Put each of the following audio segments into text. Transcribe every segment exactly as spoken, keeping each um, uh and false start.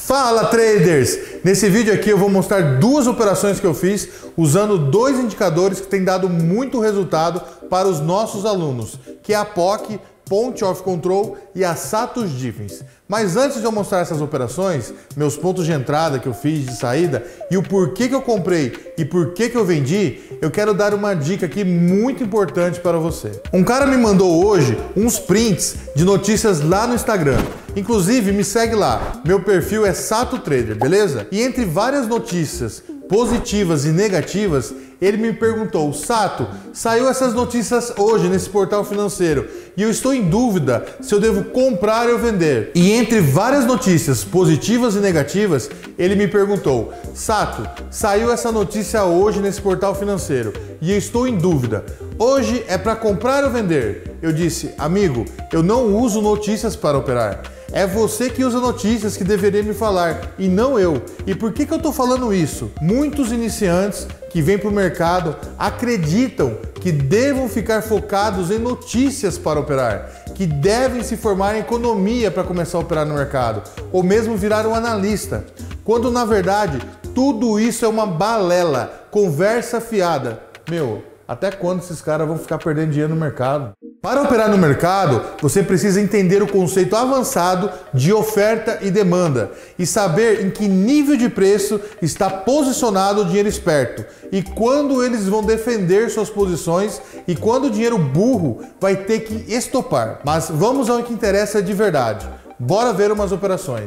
Fala traders! Nesse vídeo aqui eu vou mostrar duas operações que eu fiz usando dois indicadores que têm dado muito resultado para os nossos alunos, que é a P O C, Point of Control e a Satos Diffens. Mas antes de eu mostrar essas operações, meus pontos de entrada que eu fiz, de saída e o porquê que eu comprei e porquê que eu vendi, eu quero dar uma dica aqui muito importante para você. Um cara me mandou hoje uns prints de notícias lá no Instagram. Inclusive, me segue lá. Meu perfil é Sato Trader, beleza? E entre várias notícias positivas e negativas, ele me perguntou: Sato, saiu essas notícias hoje nesse portal financeiro e eu estou em dúvida se eu devo comprar ou vender. E entre várias notícias positivas e negativas, ele me perguntou: Sato, saiu essa notícia hoje nesse portal financeiro e eu estou em dúvida. Hoje é para comprar ou vender? Eu disse: amigo, eu não uso notícias para operar. É você que usa notícias que deveria me falar e não eu. E por que que eu estou falando isso? Muitos iniciantes que vêm para o mercado acreditam que devam ficar focados em notícias para operar, que devem se formar em economia para começar a operar no mercado, ou mesmo virar um analista, quando na verdade tudo isso é uma balela, conversa fiada. Meu, até quando esses caras vão ficar perdendo dinheiro no mercado? Para operar no mercado, você precisa entender o conceito avançado de oferta e demanda e saber em que nível de preço está posicionado o dinheiro esperto e quando eles vão defender suas posições e quando o dinheiro burro vai ter que estopar. Mas vamos ao que interessa de verdade. Bora ver umas operações.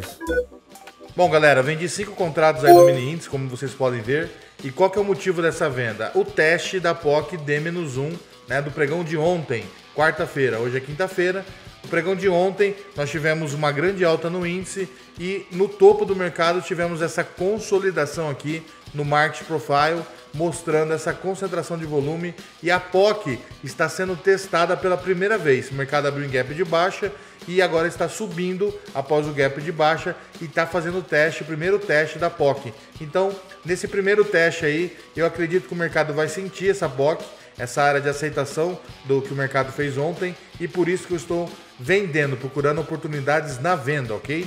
Bom, galera, vendi cinco contratos aí no mini índice, como vocês podem ver. E qual que é o motivo dessa venda? O teste da P O C D menos um, né, do pregão de ontem, quarta-feira. Hoje é quinta-feira. No pregão de ontem, nós tivemos uma grande alta no índice e no topo do mercado tivemos essa consolidação aqui no Market Profile, mostrando essa concentração de volume, e a P O C está sendo testada pela primeira vez. O mercado abriu em gap de baixa e agora está subindo após o gap de baixa e está fazendo o teste, o primeiro teste da P O C. Então, nesse primeiro teste aí, eu acredito que o mercado vai sentir essa P O C, essa área de aceitação do que o mercado fez ontem, e por isso que eu estou vendendo, procurando oportunidades na venda, ok?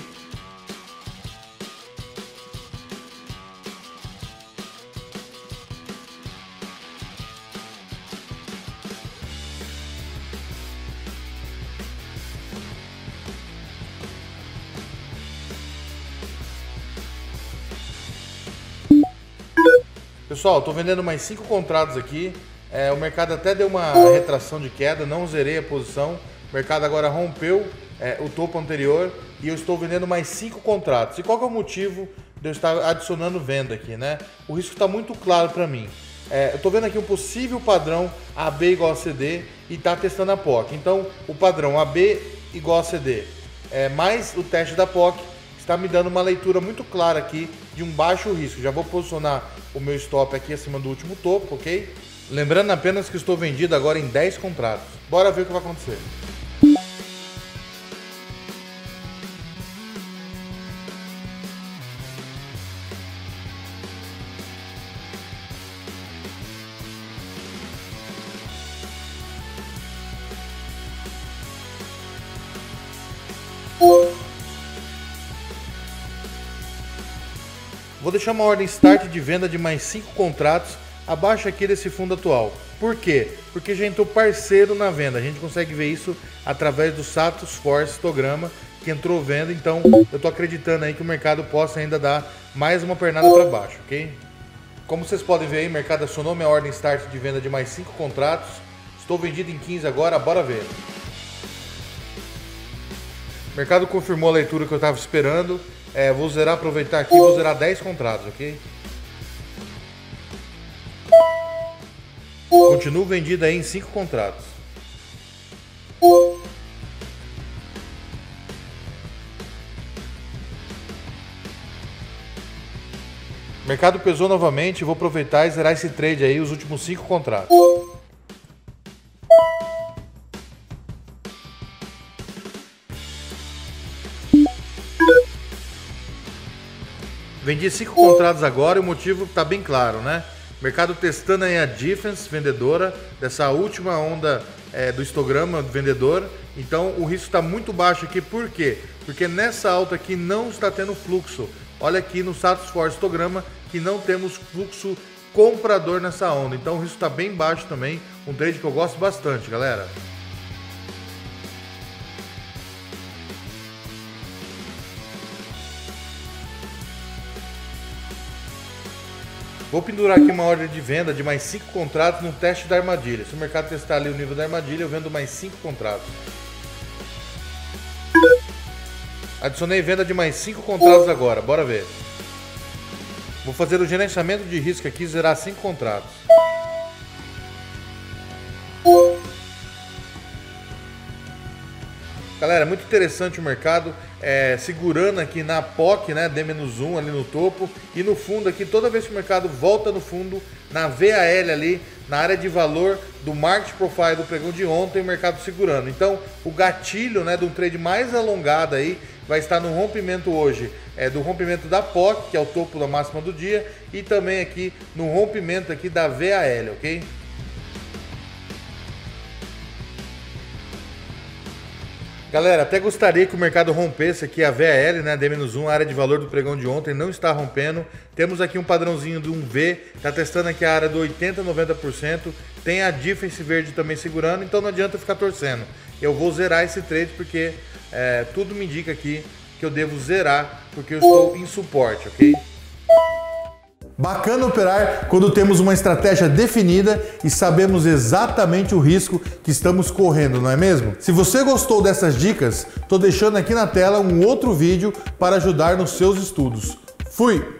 Pessoal, estou vendendo mais cinco contratos aqui. É, o mercado até deu uma retração de queda, não zerei a posição. O mercado agora rompeu é, o topo anterior e eu estou vendendo mais cinco contratos. E qual que é o motivo de eu estar adicionando venda aqui, né? O risco está muito claro para mim. É, eu estou vendo aqui um possível padrão A B igual a C D e está testando a P O C. Então, o padrão A B igual a C D é, mais o teste da P O C está me dando uma leitura muito clara aqui de um baixo risco. Já vou posicionar o meu stop aqui acima do último topo, ok? Lembrando apenas que estou vendido agora em dez contratos. Bora ver o que vai acontecer. Vou deixar uma ordem start de venda de mais cinco contratos abaixo aqui desse fundo atual. Por quê? Porque já entrou parceiro na venda. A gente consegue ver isso através do Satos Force histograma que entrou venda. Então eu estou acreditando aí que o mercado possa ainda dar mais uma pernada para baixo, ok? Como vocês podem ver aí, o mercado acionou minha ordem start de venda de mais cinco contratos. Estou vendido em quinze agora, bora ver. O mercado confirmou a leitura que eu estava esperando. É, vou zerar, aproveitar aqui, vou zerar dez contratos, ok? Continuo vendido aí em cinco contratos. O mercado pesou novamente, vou aproveitar e zerar esse trade aí, os últimos cinco contratos. Vendi cinco contratos agora e o motivo está bem claro, né? Mercado testando aí a Defense vendedora, dessa última onda é, do histograma vendedor. Então o risco está muito baixo aqui, por quê? Porque nessa alta aqui não está tendo fluxo. Olha aqui no Status Force histograma que não temos fluxo comprador nessa onda. Então o risco está bem baixo também, um trade que eu gosto bastante, galera. Vou pendurar aqui uma ordem de venda de mais cinco contratos no teste da armadilha. Se o mercado testar ali o nível da armadilha, eu vendo mais cinco contratos. Adicionei venda de mais cinco contratos agora, bora ver. Vou fazer o gerenciamento de risco aqui e zerar cinco contratos. Galera, muito interessante o mercado, é, segurando aqui na P O C, né, D menos um ali no topo, e no fundo aqui, toda vez que o mercado volta no fundo, na V A L ali, na área de valor do Market Profile do pregão de ontem, o mercado segurando. Então, o gatilho, né, de um trade mais alongado aí, vai estar no rompimento hoje, é, do rompimento da P O C, que é o topo da máxima do dia, e também aqui no rompimento aqui da V A L, ok? Galera, até gostaria que o mercado rompesse aqui a V A L, né, D menos um, a área de valor do pregão de ontem, não está rompendo. Temos aqui um padrãozinho de um V, está testando aqui a área do oitenta, noventa por cento. Tem a Defense verde também segurando, então não adianta ficar torcendo. Eu vou zerar esse trade porque é, tudo me indica aqui que eu devo zerar, porque eu estou em suporte, ok? Bacana operar quando temos uma estratégia definida e sabemos exatamente o risco que estamos correndo, não é mesmo? Se você gostou dessas dicas, estou deixando aqui na tela um outro vídeo para ajudar nos seus estudos. Fui!